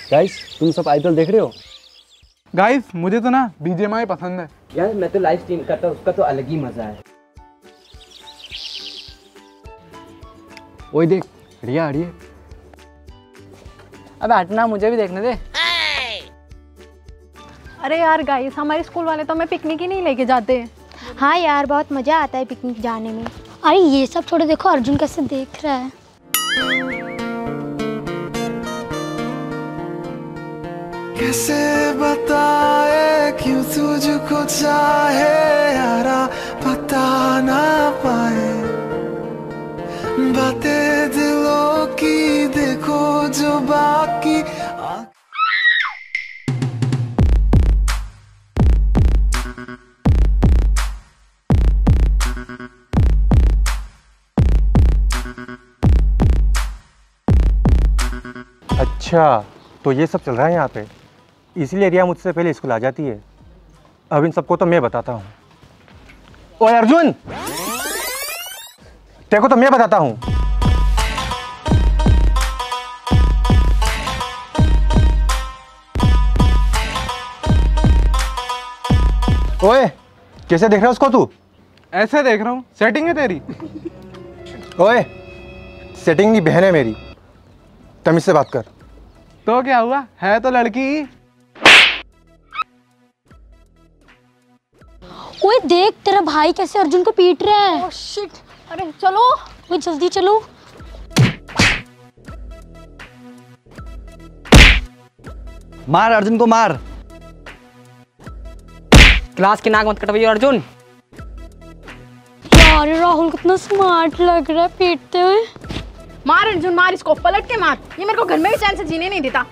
Guys तुम सब IPL देख रहे हो? गाइस मुझे तो ना बीजीएमआई पसंद है यार। मैं तो लाइव स्ट्रीम करता हूँ, उसका तो अलग ही मजा है। ओए देख रिया आ रही है। अबे हटना, मुझे भी देखने दे। अरे यार गाइस, हमारे स्कूल वाले तो हमें पिकनिक ही नहीं लेके जाते। हाँ यार, बहुत मजा आता है पिकनिक जाने में। अरे ये सब छोड़ो, देखो अर्जुन कैसे देख रहा है। कैसे बताए क्यों तुझको चाहे यारा, पता ना पाए बातें दिलों की, देखो जो बाकी। अच्छा तो ये सब चल रहा है यहाँ पे, इसलिए रिया मुझसे पहले स्कूल आ जाती है। अब इन सबको तो मैं बताता हूँ। ओए अर्जुन, देखो तो मैं बताता हूँ। ओए कैसे देख रहा है उसको तू? ऐसे देख रहा हूँ, सेटिंग है तेरी। ओए सेटिंग नहीं, बहन है मेरी, तमीज से बात कर। तो क्या हुआ, है तो लड़की। ओए देख तेरा भाई कैसे अर्जुन को पीट रहा है। ओह शिट, अरे चलो। ओए जल्दी चलो। मार अर्जुन को, मार। क्लास की नाक मत कटवाइए अर्जुन। यार राहुल कितना स्मार्ट लग रहा है पीटते हुए। मार अर्जुन मार, इसको पलट के मार, ये मेरे को घर में भी चैन से जीने नहीं देता।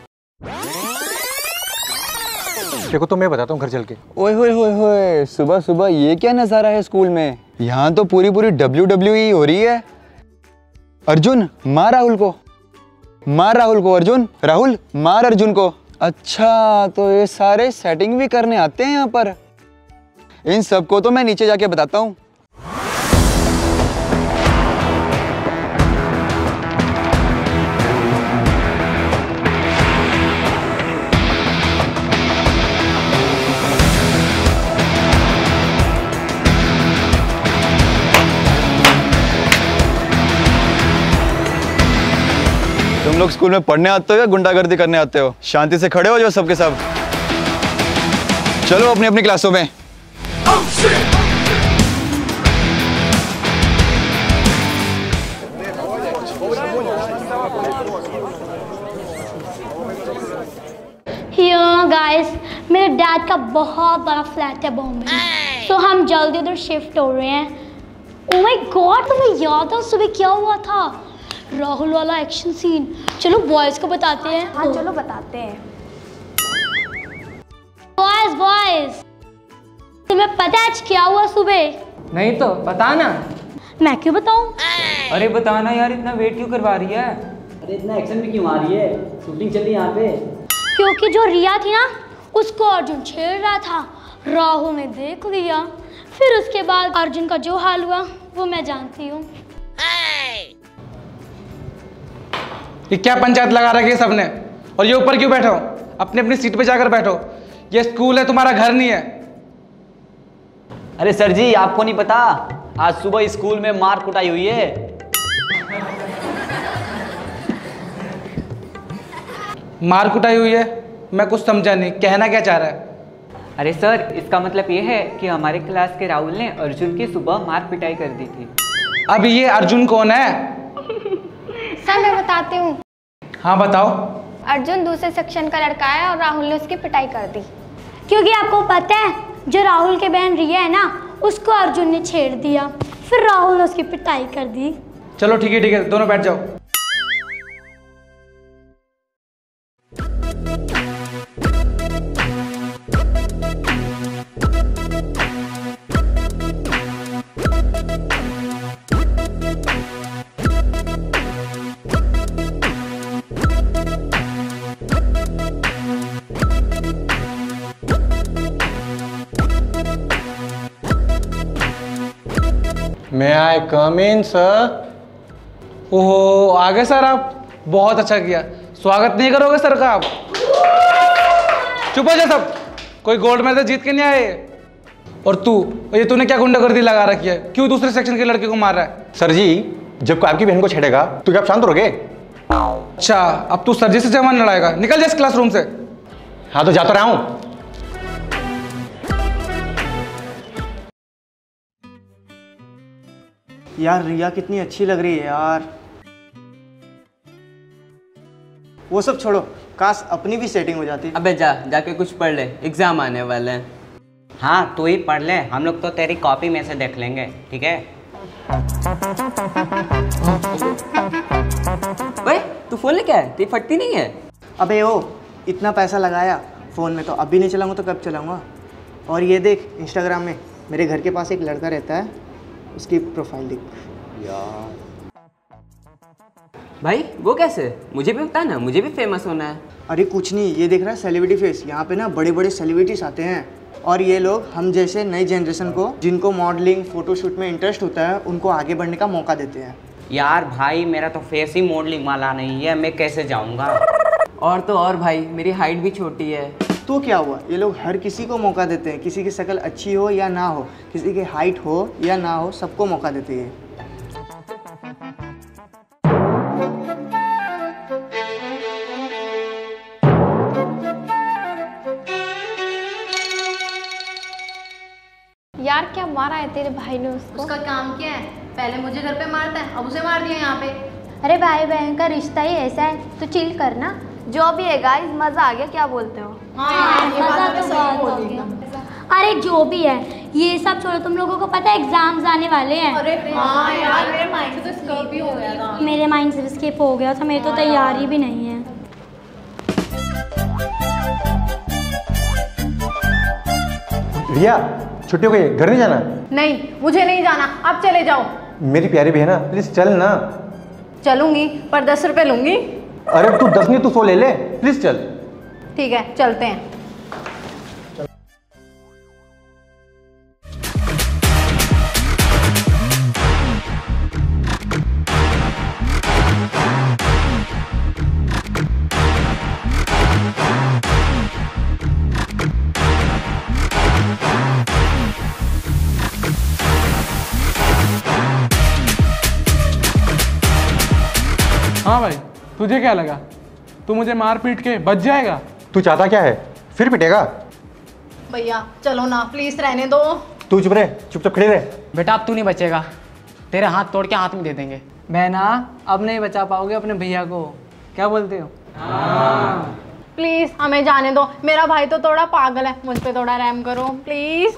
देखो तो मैं बताता हूँ घर चल के। ओए होए होए होए, सुबह सुबह ये क्या नजारा है स्कूल में? यहाँ तो पूरी पूरी WWE हो रही है। अर्जुन मार राहुल को, मार राहुल को। अर्जुन, राहुल मार अर्जुन को। अच्छा तो ये सारे सेटिंग भी करने आते हैं यहाँ पर। इन सबको तो मैं नीचे जाके बताता हूँ। तुम लोग स्कूल में पढ़ने आते हो या गुंडागर्दी करने आते हो? शांति से खड़े हो जो सबके सब। चलो अपनी अपनी क्लासों में। गाइस मेरे डैड का बहुत बड़ा फ्लैट है बॉम्बे में, तो हम जल्दी उधर शिफ्ट हो रहे हैं। ओह माय गॉड, तुम्हें याद है सुबह क्या हुआ था? राहुल वाला एक्शन सीन। चलो बॉयज को बताते हैं। हाँ चलो बताते हैं। बॉयज बॉयज, तुम्हें पता है आज क्या हुआ सुबह? नहीं तो बता ना। मैं क्यों बताऊं? अरे बताना यार, इतना वेट क्यों करवा रही है? अरे इतना एक्शन भी क्यों आ रही है? शूटिंग चल रही है यहाँ पे। क्योंकि जो रिया थी ना, उसको अर्जुन छेड़ रहा था। राहुल ने देख लिया, फिर उसके बाद अर्जुन का जो हाल हुआ वो मैं जानती हूँ। ये क्या पंचायत लगा रखी है सबने? और ये ऊपर क्यों बैठे हो? अपनी अपनी सीट पे जाकर बैठो। ये स्कूल है, तुम्हारा घर नहीं है। अरे सर जी, आपको नहीं पता, आज सुबह स्कूल में मार कुटाई हुई है। मार कुटाई हुई है? मैं कुछ समझा नहीं, कहना क्या चाह रहा है? अरे सर, इसका मतलब ये है कि हमारे क्लास के राहुल ने अर्जुन की सुबह मार पिटाई कर दी थी। अब ये अर्जुन कौन है? सर मैं बताती हूँ। हाँ बताओ। अर्जुन दूसरे सेक्शन का लड़का है और राहुल ने उसकी पिटाई कर दी। क्योंकि आपको पता है, जो राहुल के बहन रिया है ना, उसको अर्जुन ने छेड़ दिया, फिर राहुल ने उसकी पिटाई कर दी। चलो ठीक है, दोनों बैठ जाओ। May I come in, sir? ओहो, आ गए सर आप, बहुत अच्छा किया। स्वागत नहीं करोगे सर का आप? चुप हो जा सब, कोई गोल्ड मेडल जीत के नहीं आए। और ये तूने क्या गुंडागर्दी लगा रखी है? क्यों दूसरे सेक्शन के लड़के को मार रहा है? सर जी, जब कोई आपकी बहन को छेड़ेगा तो क्या आप शांत रहोगे? अच्छा, अब तू सर जी से जवान लड़ाएगा? निकल जा इस क्लासरूम से। हाँ तो जाता रहा हूँ। यार रिया कितनी अच्छी लग रही है यार। वो सब छोड़ो, काश अपनी भी सेटिंग हो जाती। अबे जाके कुछ पढ़ ले, एग्जाम आने वाले हैं। हाँ तू ही पढ़ ले, हम लोग तो तेरी कॉपी में से देख लेंगे, ठीक है? भाई तू फोन लेके आया, तेरी फटती नहीं है? अबे ओ, इतना पैसा लगाया फ़ोन में, तो अभी नहीं चलाऊंगा तो कब चलाऊंगा? और ये देख इंस्टाग्राम में मेरे घर के पास एक लड़का रहता है, उसकी प्रोफाइल देख यार। भाई वो कैसे? मुझे भी बता ना, मुझे भी फेमस होना है। अरे कुछ नहीं, ये देख रहा है सेलिब्रिटी फेस। यहाँ पे ना बड़े बड़े सेलिब्रिटीज आते हैं और ये लोग हम जैसे नई जनरेशन को, जिनको मॉडलिंग फोटोशूट में इंटरेस्ट होता है, उनको आगे बढ़ने का मौका देते हैं। यार भाई मेरा तो फेस ही मॉडलिंग वाला नहीं है, मैं कैसे जाऊँगा? और तो और भाई मेरी हाइट भी छोटी है। तो क्या हुआ, ये लोग हर किसी को मौका देते हैं, किसी की शक्ल अच्छी हो या ना हो, किसी की हाइट हो या ना हो, सबको मौका देते हैं। यार क्या मारा है तेरे भाई ने उसको? उसका काम क्या है? पहले मुझे घर पे मारता है, अब उसे मार दिया यहाँ पे। अरे भाई बहन का रिश्ता ही ऐसा है, तो चिल करना। जो भी है गाइस, मजा आ गया, क्या बोलते हो? मजा तो बहुत हो गया। अरे जो भी है, ये सब छोड़ो, तुम लोगों को पता है एग्जाम्स आने वाले हैं। अरे हाँ यार, मेरे माइंड से तो स्किप ही हो गया था। मेरे माइंड से स्किप हो गया था, मेरी तो तैयारी भी नहीं है। रिया, छुट्टी हो गई, घर नहीं जाना? नहीं, मुझे नहीं जाना, आप चले जाओ। मेरी प्यारी बहना, प्लीज चल ना। चलूंगी, पर 10 रुपए लूंगी। अरे तू 10 नहीं, तू 100 ले ले, प्लीज चल। ठीक है, चलते हैं। हाँ भाई, तुझे क्या लगा तू मुझे मार पीट के बच जाएगा? तू चाहता क्या है? फिर पिटेगा? भैया चलो ना, प्लीज रहने दो। तू चुप रहे, चुपचाप खड़े रहे। बेटा अब तू नहीं बचेगा, तेरे हाथ तोड़ के हाथ में दे देंगे। बहना अब नहीं बचा पाओगे अपने भैया को, क्या बोलते हो? प्लीज हमें जाने दो, मेरा भाई तो थोड़ा पागल है, मुझ पे थोड़ा रहम करो प्लीज।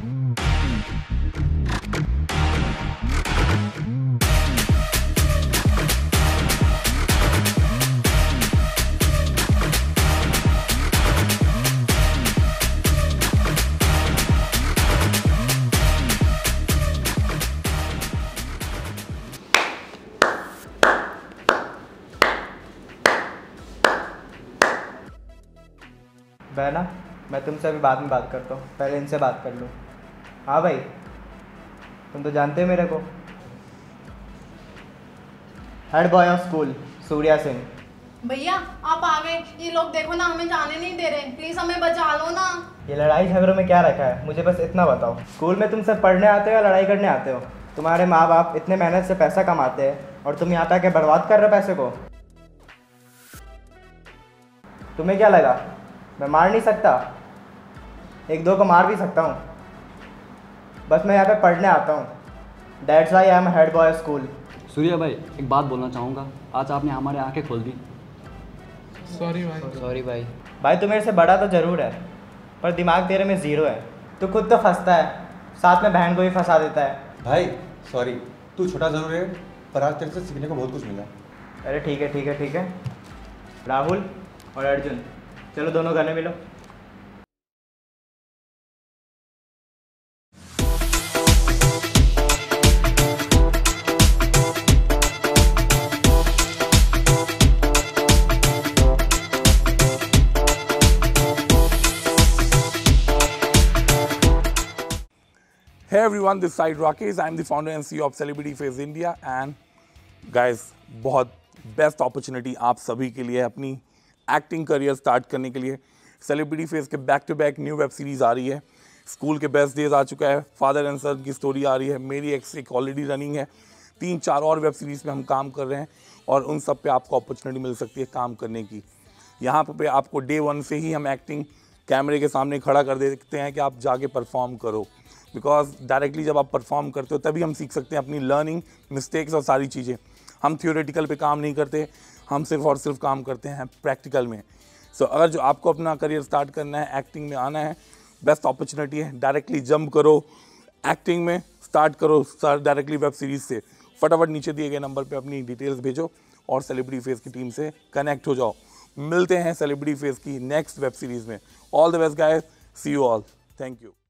बहना, मैं तुमसे अभी बाद में बात करता हूँ, पहले इनसे बात कर लूँ। हाँ भाई, तुम तो जानते हो मेरे को, head boy of school Surya Singh. भैया आप आ गए, ये लोग देखो ना, हमें जाने नहीं दे रहे, प्लीज हमें बचा लो ना। ये लड़ाई झगड़ों में क्या रखा है, मुझे बस इतना बताओ, स्कूल में तुम सब पढ़ने आते हो या लड़ाई करने आते हो? तुम्हारे माँ बाप इतने मेहनत से पैसा कमाते हैं और तुम यहाँ पे आके बर्बाद कर रहे हो पैसे को। तुम्हें क्या लगा मैं मार नहीं सकता? एक दो को मार भी सकता हूँ, बस मैं यहाँ पे पढ़ने आता हूँ। That's why I am head boy school. Surya भाई, एक बात बोलना चाहूँगा, आज आपने हमारे आंखें खोल दी। सॉरी भाई। सॉरी भाई। भाई तू मेरे से बड़ा तो ज़रूर है, पर दिमाग तेरे में ज़ीरो है। तू खुद तो फंसता है, साथ में बहन को भी फंसा देता है। भाई सॉरी, तू छोटा ज़रूर है, पर आज तेरे से सीखने को बहुत कुछ मिला। अरे ठीक है ठीक है ठीक है। राहुल और अर्जुन, चलो दोनों गाने मिलो। Hey everyone, this side Rakesh. I'm the founder and CEO of Celebrity Face India and guys, बहुत बेस्ट अपॉर्चुनिटी आप सभी के लिए अपनी एक्टिंग करियर स्टार्ट करने के लिए। सेलिब्रिटी फेस के back to back new web series आ रही है। स्कूल के बेस्ट डेज आ चुका है, फादर एंड सन की स्टोरी आ रही है, मेरी एक्स एक ऑलरेडी रनिंग है, 3-4 और वेब सीरीज़ में हम काम कर रहे हैं और उन सब पे आपको अपॉर्चुनिटी मिल सकती है काम करने की। यहाँ पे आपको डे 1 से ही हम एक्टिंग कैमरे के सामने खड़ा कर देते हैं कि आप जाके परफॉर्म करो, बिकॉज डायरेक्टली जब आप परफॉर्म करते हो तभी हम सीख सकते हैं अपनी लर्निंग, मिस्टेक्स और सारी चीज़ें। हम थियोरेटिकल पे काम नहीं करते, हम सिर्फ और सिर्फ काम करते हैं प्रैक्टिकल में। सो अगर जो आपको अपना करियर स्टार्ट करना है, एक्टिंग में आना है, बेस्ट अपॉर्चुनिटी है, डायरेक्टली जंप करो एक्टिंग में, स्टार्ट करो डायरेक्टली वेब सीरीज़ से। फटाफट नीचे दिए गए नंबर पे अपनी डिटेल्स भेजो और सेलिब्रिटी फेस की टीम से कनेक्ट हो जाओ। मिलते हैं सेलिब्रिटी फेस की नेक्स्ट वेब सीरीज़ में। All the best guys, see you all, thank you.